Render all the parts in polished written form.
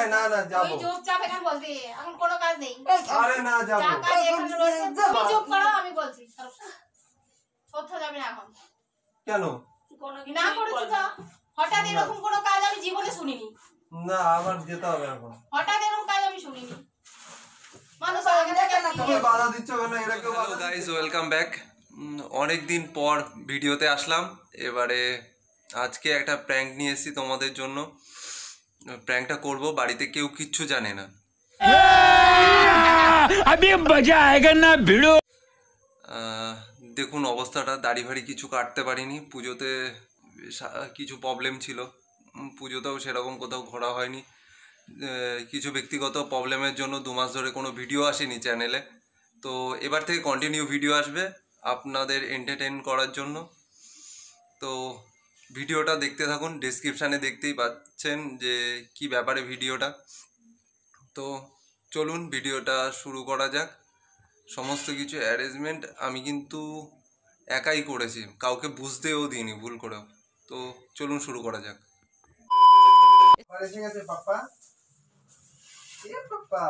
না না যাব তুই চুপচাপ এখানে বসবি এখন কোনো কাজ নেই আরে না যাব যা কাজ এখানে রয়েছে তুমি চুপ করো আমি বলছি কোথাও যাবে না এখন কেন না করেছো তো হঠাৎ এরকম কোনো কাজ আমি জীবনে শুনিনি না আমার যেতে হবে এখন হঠাৎ এরকম কাজ আমি শুনিনি মানুষ আগে থেকে তুমি বাধা দিচ্ছ কেন এরা কেউ হ্যালো গাইস ওয়েলকাম ব্যাক অনেক দিন পর ভিডিওতে আসলাম এবারে আজকে একটা প্র্যাঙ্ক নিয়ে এসেছি তোমাদের জন্য প্র্যাঙ্কটা করব বাড়িতে কেউ কিচ্ছু জানে না अभी मजा आएगा ना भिड़ो দেখুন অবস্থাটা দাড়ি ভাড়ি কিছু কাটতে পারিনি পুজোতে কিছু প্রবলেম ছিল পুজোতেও সেরকম কোথাও ঘোরা হয়নি কিছু ব্যক্তিগত প্রবলেমের জন্য 2 মাস ধরে কোনো ভিডিও আসেনি চ্যানেলে তো এবার থেকে কন্টিনিউ ভিডিও আসবে আপনাদের এন্টারটেইন করার জন্য তো ভিডিওটা দেখতে থাকুন ডেসক্রিপশানে দেখতেই পাচ্ছেন যে কি ব্যাপারে ভিডিওটা তো চলুন ভিডিওটা শুরু করা যাক সমস্ত কিছু অ্যারেঞ্জমেন্ট আমি কিন্তু একাই করেছি কাউকে বুঝতেও দিইনি ভুল করেও তো চলুন শুরু করা যাক আরে ঠিক আছে পাপা এ পাপা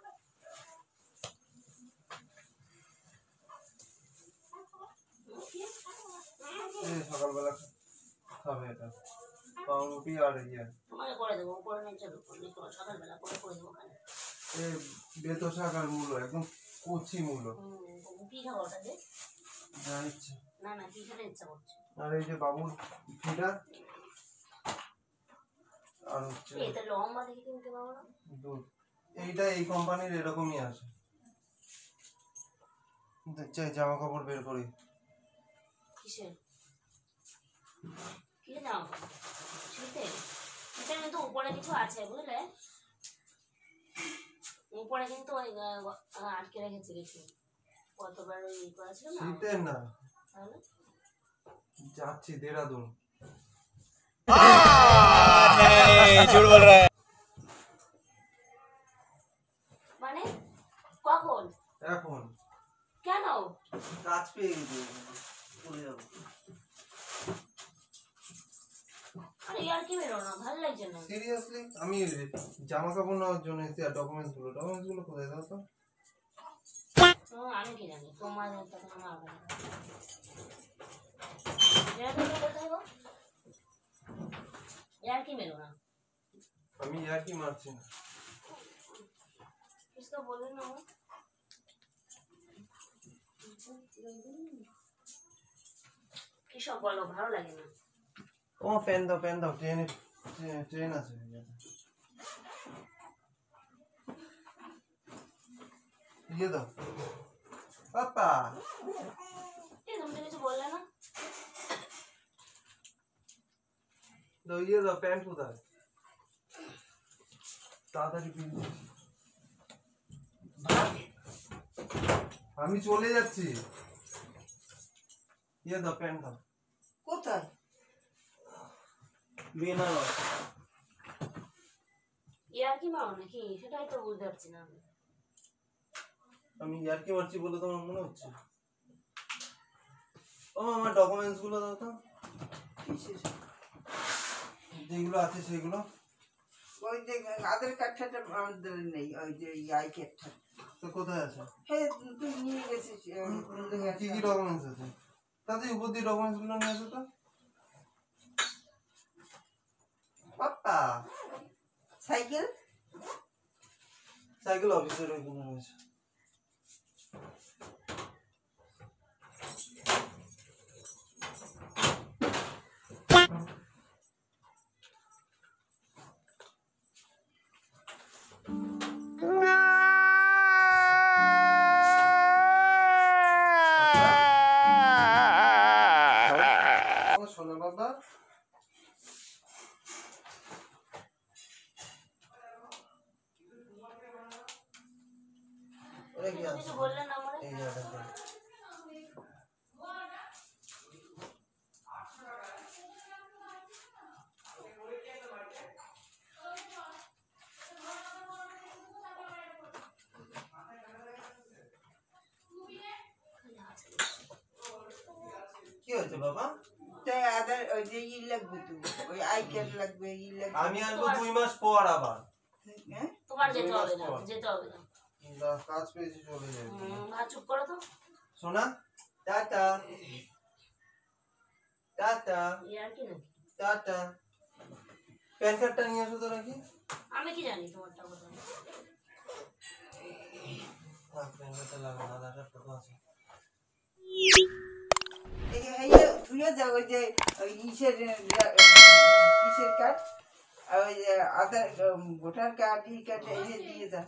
এই সকালবেলা খাবে এটা পাউরুটি আর ইয়ে তোমাকে করে দেবো করে নিয়ে চলো করে সকালবেলা করে দেবো ওখানে এই বেতো শাক আর মূলো একদম কচি মূলো কি খাবো ওটা দিয়ে যা ইচ্ছা না না কি খেতে ইচ্ছা করছে আর এই যে বাবুর ফিডার আর হচ্ছে এটা লম্বা দেখে কিনতে পাবো না দুধ এইটা এই কোম্পানির এরকমই আছে দেখছি জামা কাপড় বের করি কিসের কি জামা কাপড় শীতে শীতের কিন্তু উপরে কিছু আছে বুঝলে উপরে কিন্তু ওই আটকে রেখেছে কিছু কতবার ওই করা ছিল না শীতের না তাহলে যাচ্ছি দেরাদুন झूठ बोल रहा है মানে কখন এখন কেন কাজ পেয়ে গেছি চলে যাবো আরে ইয়ার কি বেরো না ভালো লাগছে না সিরিয়াসলি আমি জামা কাপড় নেওয়ার জন্য এসেছি আর ডকুমেন্টস গুলো কোথায় দাও তো আমি কি জানি তোমার তখন আমার কোথায় গো यार की मेलो ना আমি ইয়ার কি মারছি না इसको बोले ना কি সব বলো ভালো লাগে না ও পেন দাও ট্রেন আছে ইয়ে দাও পাপা এই তুমি তো কিছু বললে না দাও ইয়ে দাও প্যান্ট কোথায় তাড়াতাড়ি পিন আমি চলে যাচ্ছি ইয়ে দাও প্যান্ট দাও কোথায় বেনারস ইয়ার কি মারো নাকি সেটাই তো বুঝতে পারছি না আমি ইয়ার কি মারছি বলে তোমার মনে হচ্ছে ও আমার ডকুমেন্টস গুলো দাও তো যেগুলো আছে সেগুলো ওই যে আধার কার্ডটা আমাদের নেই ওই যে আই কার্ডটা তো কোথায় আছে হ্যাঁ তুই নিয়ে গেছিস কি কি ডকুমেন্টস আছে তাতে উপর দিয়ে ডকুমেন্টস গুলো নিয়ে আসো তো পাপা সাইকেল অফিসের ওইখানে রয়েছে শোনো বাবা কিছু বললে না আমার এই জায়গাটা কি হচ্ছে বাবা তাই আধার ওই যে ই লাগবে তো ওই আই কার্ড লাগবে ই লাগবে আমি আসবো 2 মাস পর আবার তোমাকে আর যেতে হবে না, যেতে হবে না। কাজ পেয়েছি, চলে যাবে। আর চুপ করো তো। সোনা, টাটা টাটা ইয়ার কি নাকি? টাটা। প্যান কার্ডটা নিয়ে আসো তো নাকি? আমি কি জানি তোমারটা কোথায়? প্যান কার্ডটা লাগবে না, আধার কার্ডটা আছে। তুইও যা ওই যে ওই কিসের কার্ড আর ওই যে আধার ভোটার কার্ড ই কার্ড এনে দিয়ে যা।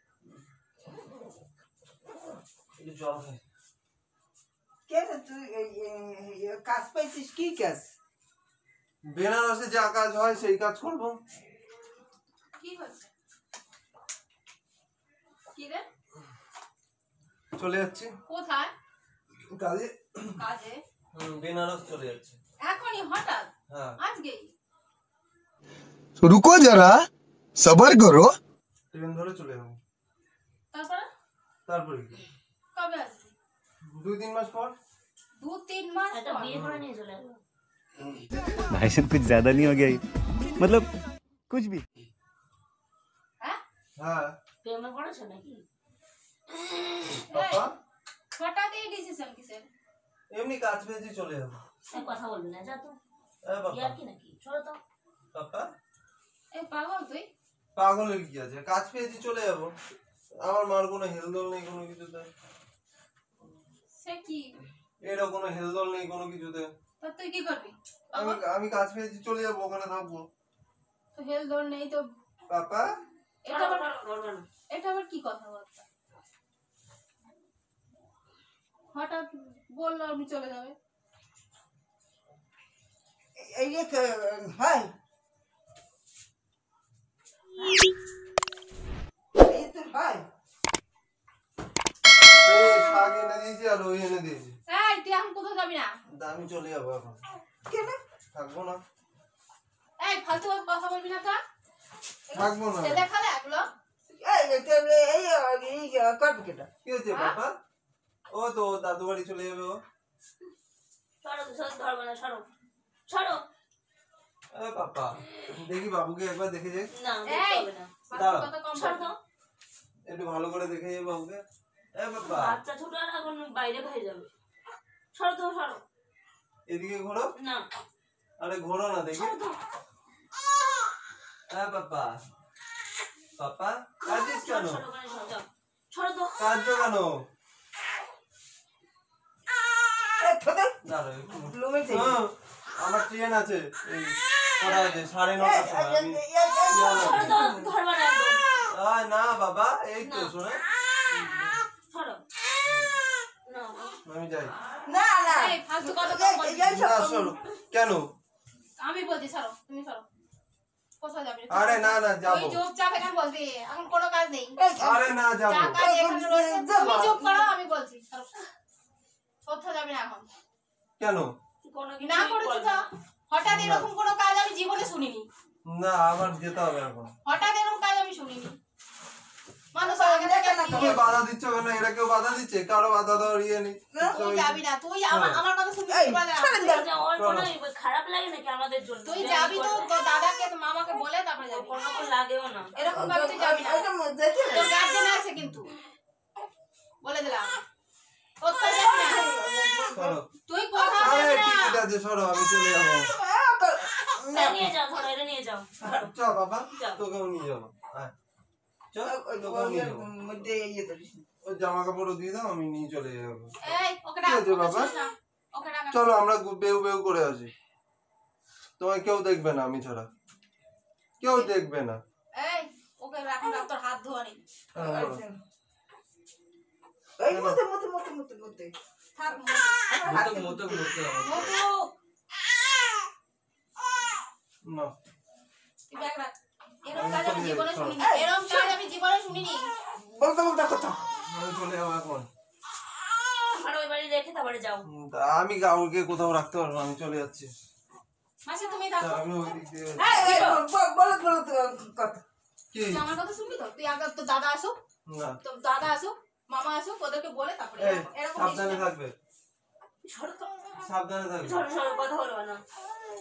একটু জল খাই। কেন তুই কাজ পাইছিস? কি কাজ? বেনারসে যা কাজ হয় সেই কাজ করবো। কি হচ্ছে? কি রে? চলে যাচ্ছি কোথায়? কাজে। কাজে? বেনারস চলে যাচ্ছে। এখনই হঠাৎ? হ্যাঁ, আজকেই? रुको जरा सबर करो। ট্রেন ধরে চলে যাবো। তারপরে? তারপরে কি? কবে আসবি? 2-3 মাস পর। 2-3 মাস একটা পর? বিয়ে করে নিয়ে চলে আসবো। भाई साहब कुछ ज्यादा नहीं हो गया ये? मतलब कुछ भी। হ্যাঁ? হ্যাঁ প্রেমে পড়েছো নাকি? পাপা, হঠাৎ এই ডিসিশন কিসের? এমনি কাজ পেয়েছি, চলে যাবো। সে কথা বলবি না, যা তো। পাপা, ইয়ার কি নাকি? সরো তো। পাপা, এই পাগল তুই? পাগলের কি আছে? কাজ পেয়েছি, চলে যাবো। আমার মার কোনো হেলদোল নেই কোনো কিছুতে। সে কি? এরও কোনো হেলদোল নেই কোনো কিছুতে। তা তুই কি করবি? আমি কাজ পেয়েছি, চলে যাবো, ওখানে থাকবো। তো হেল দৌড় নেই তো? পাপা, এটা আবার ধরবে না। এটা আবার কি কথাবার্তা? হঠাৎ বললো আপনি চলে যাবে। এই যে হয় এই তোর হয় এই শাক এনে দিয়েছি আর ওই এনে দিয়েছি। এই তুই এখন কোথাও যাবি না? তা আমি চলে যাবো এখন। কেন? থাকবো না, এই ফালতু কথা বলবি না তো? থাকবো না। ছেলে খালে এগুলো? এই করবে কেটা? কি হচ্ছে পাপা? ও তো দাদু বাড়ি চলে যাবে ও। সরো তো, সরো, ধরবে না, সরো। সরো। এ পাপা, দেখি বাবুকে একবার দেখে যাই। না, দেখতে হবে না। ফালতু কথা কম সরো তো। বলবি। একটু ভালো করে দেখে যাই বাবুকে। এ পাপা, বাচ্চা ছোট আর এখন বাইরে হয়ে যাবে। সরো তো, সরো। এদিকে ঘোরো। না, আরে ঘোরো না দেখি। সরো তো। এ পাপা, পাপা কাঁদিস কেন? সরো, ওখানে সরো, যাও। সরো তো। কাঁদছো কেন? দাঁড়াও একটু। হ্যাঁ, আমার ট্রেন আছে, এই কটা আছে 9:30টার সময়। আমি সরো তো, ধরবে না একদম। না বাবা, এই তো শোনা, সরো। না, আমি যাই। না না এই ফালতু কথা কম বলবি। না সরো। কেন? আমি বলছি সরো, তুমি সরো। কোথাও যাবি না? আরে না না যাবো। তুই চুপচাপ এখানে বসবি, এখন কোনো কাজ নেই। আরে না যাবো। যা কাজ এখানে রয়েছে তুমি চুপ করো, আমি বলছি সরো। কোথাও যাবি না এখন। কেন? কোনো না কিছুই করেছি করবে তো। না। হঠাৎ এরকম কোনো কাজ আমি জীবনে শুনিনি। না আমার যেতে হবে এখন। হঠাৎ এরকম কাজ আমি শুনিনি। মানুষ আগে থেকে তুমি বাধা দিচ্ছ কেন? এরা কেউ বাধা দিচ্ছে? কারো বাধা দেওয়ার ইয়ে নেই। তুই যাবি না, তুই আমার কথা শুনবি এই, কি বলে? এটা ওর কোনো খারাপ লাগে নাকি আমাদের জন্য? তুই যাবি তো তোর দাদাকে তোর মামাকে বলে তারপরে যাবি। কোনো লাগেও না। এরকম ভাবে তুই যাবি না। তোর গার্জেন আছে কিন্তু, বলে দিলাম। কোথাও যাবি না। সরো। তুই কোথাও আরে যাবি না। ঠিক আছে সরো, আমি চলে যাবো। এটা নিয়ে যাও, ধরো, এটা নিয়ে যাও। ধরো। চ বাবা, যাও। তোকেও নিয়ে যাবো। আয়। চ, তোকেও নিয়ে যাবো। মধ্যে ইয়ে করিস ওই জামা কাপড়ও দিয়ে দাও, আমি নিয়ে চলে যাবো। এই ওকে কি হয়েছে ডাক বাবা? ওকে ডাক। চলো আমরা বেউ বেউ করে আসি। তোমায় কেউ দেখবে না আমি ছাড়া, কেউ দেখবে না। এই ওকে রাখ, তোর হাত ধোয়া নেই। হ্যাঁ, বলো। এই মতে থাক মতো করতে হবে। মতো। না, তুই ব্যাগ রাখ। এরকম কাজ আমি জীবনে শুনিনি। এরকম কাজ আমি জীবনে শুনিনি। বলতে কথা আমি চলে যাবো এখন। আর ওই বাড়ি রেখে তারপরে যাও। তা আমি কাউকে কোথাও রাখতে পারবো না, আমি চলে যাচ্ছি। মাসি তুমি তা থাকো। আমি ওই দিক দিয়ে বলো কথা কি? তুই আমার কথা শুনবি তো? তুই আগে তোর দাদা আসুক, না, তোর দাদা আসুক, মামা আসুক, ওদেরকে বলে তারপরে এই এরকম সাবধানে জিনিস না। থাকবে, সরো তো। সাবধানে থাকবে, সরো, সরো, কথা বলবে না।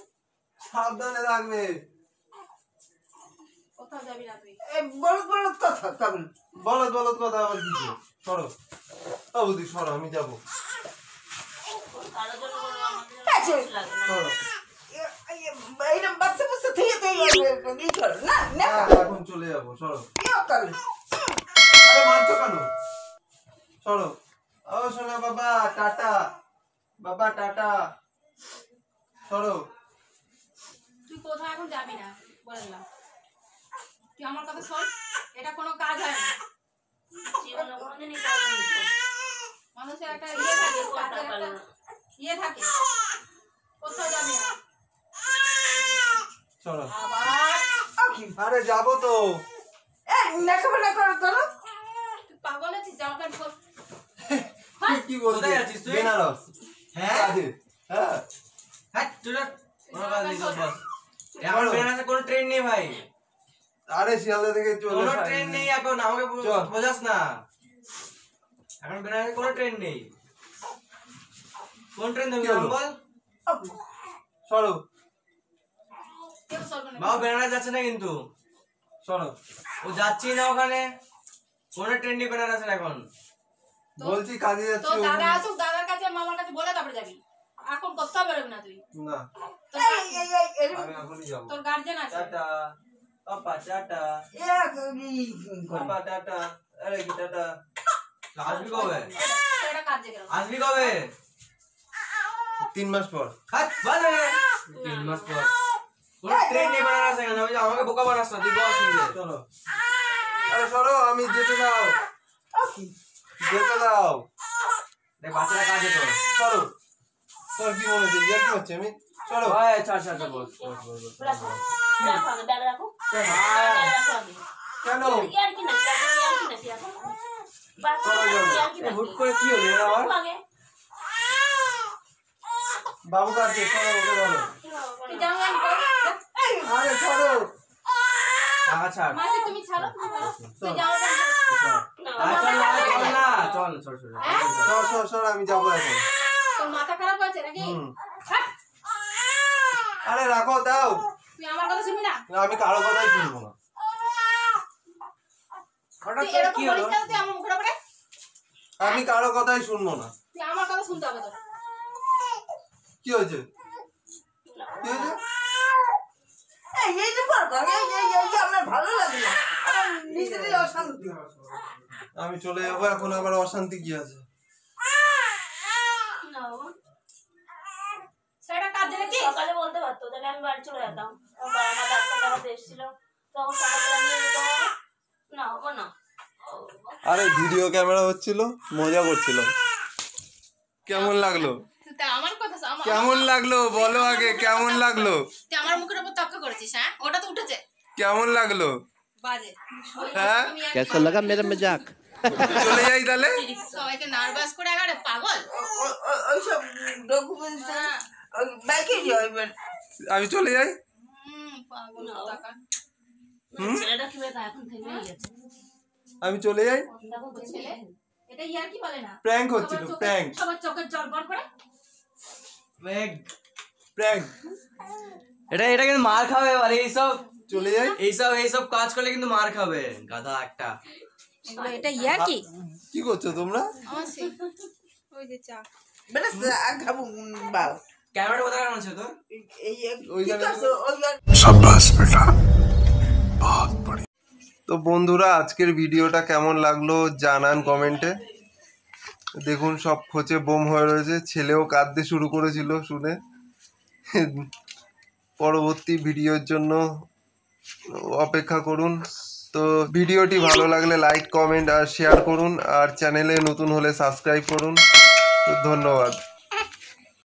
সাবধানে থাকবে। কোথাও যাবি না তুই। বলো কথা কথা তবে বলদ বলদ কথা আবার কিছু সরো বৌদি সরো আমি যাবো কারোর জন্য কোনো আমাদের আচ্ছা। কিছু লাগে না। সরো এইরকম বাচ্চা বাচ্চা থেকে তো ই করো না না এখন চলে যাবো সরো কেউ করো আরে মারছো কেন সরো ও সোনা বাবা টাটা বাবা টাটা সরো তুই কোথাও এখন যাবি না বলে দিলাম তুই আমার কথা শোন এটা কোনো কাজ হয় না জীবনে কোনোদিনই করেনি তো। মানুষের একটা ইয়ে থাকে কথা কাজের বলে একটা না। ইয়ে থাকে কোথাও যাবি না সরো আবার কি আরে যাবো তো এই লেখাপড়া করো করো তুই পাগল আছিস জামা প্যান্ট পর কি বলছিস কোথায় আছিস তুই? বেনারস হ্যাঁ কাজে হ্যাঁ হ্যাঁ তোরা কোনো কাজ নেই তোর বস বলো। এখন বেনারসে কোনো ট্রেন নেই ভাই আরে শিয়ালদা থেকে চলে কোনো আসা- ট্রেন নেই এখন আমাকে চল। বোঝাস না এখন বেনারসে কোনো ট্রেন নেই কোন ট্রেন দেবি কি হলো? নাম বল সরো কেউ চলবে না বাবা বেনারস যাচ্ছে না কিন্তু সরো ও যাচ্ছি না ওখানে কোনো ট্রেন নেই বেনারসের এখন বলছি কাজে তো যাচ্ছি দাদা আসুক দাদার কাছে মামার কাছে বলে তারপরে যাবি এখন কোথাও বেরোবি না তুই না তোর এই এই এই এরকম আমি এখনই যাবো তোর গার্জেন আছে টাটা পাপা টাটা এক ই করো পাপা টাটা আরে কি টাটা আসবি কবে এটা কাজ জেগে আসবি কবে 3 মাস পর হাত বাজে 3 মাস পর কোনো ট্রেন নেই বেনারসে এখন আমি আমাকে বোকা বানাস না তুই বস নিজে চলো আরে সরো আমি যেতে দাও কি যেতে দাও দেখ বাচ্চারা কাজে তো সরো তোর কি মনে হচ্ছে ইয়ার কি হচ্ছে আমি সরো ভাই ছাড় ছাড় ছাড়, বস বস বস বস রাখো রাখো আগে ব্যাগ রাখো হ্যাঁ। ব্যাগ রাখো আগে কেন ইয়ার কি নাকি ইয়ার কি নাকি এখন বাচ্চা ইয়ার কি এ, নাকি হুট করে কি হলো এর আবার আগে বাবু কাছে সরো ওকে ধরো তুই জানো আমি করবো আরে সরো টাকা ছাড় মাসি তুমি ছাড়ো তুই যাও চল না চল চল চল সর সর সর আমি যাবো এখন তোর মাথা খারাপ হয়েছে নাকি হুম। হাট! আরে রাখো দাও তুই আমার কথা শুনবি না না, আমি কারো কথাই শুনবো না হঠাৎ তুই করে এরকম কি বলিস হলো কেন তুই আমার মুখের উপরে আমি কারো কথাই শুনবো না তুই আমার কথা শুনতে হবে তোর কি হয়েছে কি হয়েছে এই এই যে পারবা এই এই এই আমার ভালো লাগে না আমার নিজেরই অশান্তি আমি চলে যাবো এখন আবার অশান্তি কি আছে না সেটা কাজ জেগে সকালে বলতে পারতো তাহলে আমি বাড়ি চলে যেতাম আমার বাবা মা ডাক্তার দেখাতে এসেছিল তখন সকালবেলা নিয়ে যেত না ও না আরে ভিডিও ক্যামেরা হচ্ছিল মজা করছিল কেমন লাগলো তুই আমার কথা কেমন লাগলো বলো আগে কেমন লাগলো তুই আমার মুখের উপর তক্ক করেছিস হ্যাঁ ওটা তো উঠেছে কেমন লাগলো বাজে হ্যাঁ कैसा लगा मेरा मजाक চলে যাই তাহলে সবাইকে নার্ভাস করে আগারে পাগল ওইসব ডকুমেন্টস ওই বাইকে যাইবেন আমি চলে যাই পাগল টাকা ছেলেটা কি বেকা এখন থেমে গেছে আমি চলে যাই দেখো ছেলে এটা ইয়ার কি বলে না প্র্যাঙ্ক হচ্ছিল প্র্যাঙ্ক সবার চোখের জল বার করে মেঘ প্র্যাঙ্ক এটা এটা কিন্তু মার খাবে এবার এইসব চলে যাই এইসব কাজ করলে কিন্তু মার খাবে গাধা একটা এটা ইয়ার কি কি করছো তোমরা আমার সেই ওই যে চা বেটা খাবো বাল ক্যামেরা কোথায় রাখা আছে তোর এই ওইখানে ঠিক আছে ওই शाबाश बेटा बहुत बढ़िया তো বন্ধুরা আজকের ভিডিওটা কেমন লাগলো জানান কমেন্টে দেখুন সব খোঁচে বোম হয়ে রয়েছে ছেলেও কাঁদতে শুরু করেছিল শুনে পরবর্তী ভিডিওর জন্য অপেক্ষা করুন তো ভিডিওটি ভালো লাগলে লাইক কমেন্ট আর শেয়ার করুন আর চ্যানেলে নতুন হলে সাবস্ক্রাইব করুন তো ধন্যবাদ